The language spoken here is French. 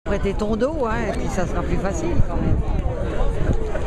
Prêter ton dos, hein, et puis ça sera plus facile quand même.